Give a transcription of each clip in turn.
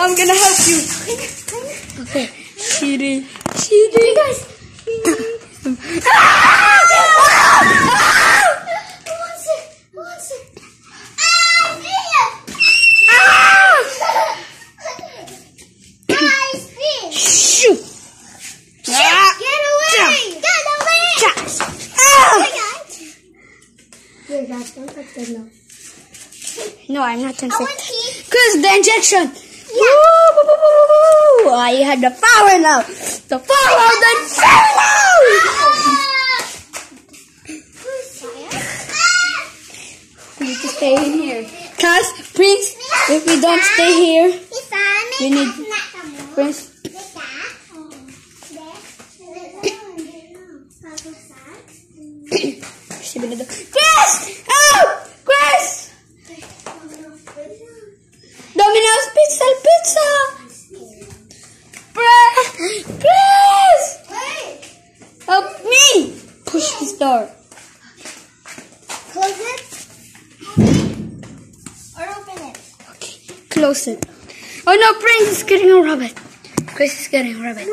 I'm gonna help you. Okay. Shiri. Hey guys. Shoot. Get away! No, I'm not I infected. want tea. Chris, the injection. Yeah. Woo! I had the power now. The power of the inferno. We need to stay in here. Cause Prince, if we don't stay here, we need Prince. Chris! Oh! Chris! Domino's Pizza! Chris! Help me! Push this door. Close it. Or open it. Okay, close it. Oh no, Prince is getting a rabbit. Chris is getting a rabbit.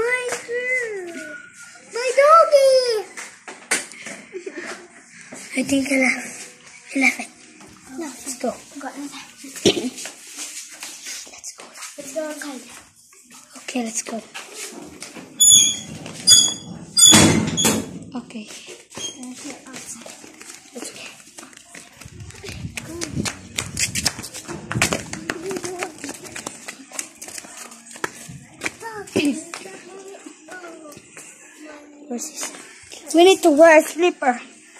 My doggy. I think he left it. No, Let's go. go inside. Let's go. Let's go inside. Okay, let's go. Okay. Outside. Let's go. Where's this? We need to wear a slipper.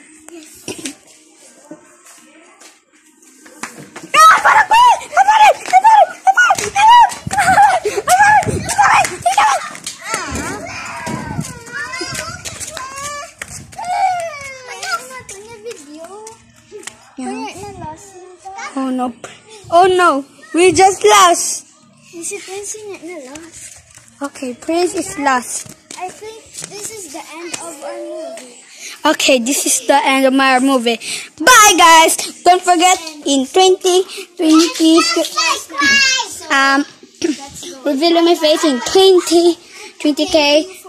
Oh no. Oh no. We just lost. Okay, Prince is lost. I think this is the end of our movie. Okay, this is the end of my movie. Bye guys. Don't forget in 2020 revealing my face in 20K